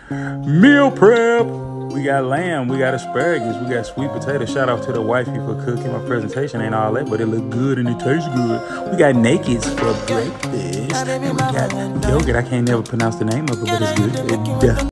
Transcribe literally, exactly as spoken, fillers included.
Meal prep. We got lamb, we got asparagus, we got sweet potato. Shout out to the wifey for cooking. My presentation ain't all that, but it look good and it tastes good. We got nakeds for breakfast. And we got yogurt. I can't never pronounce the name of it, but it's good. It,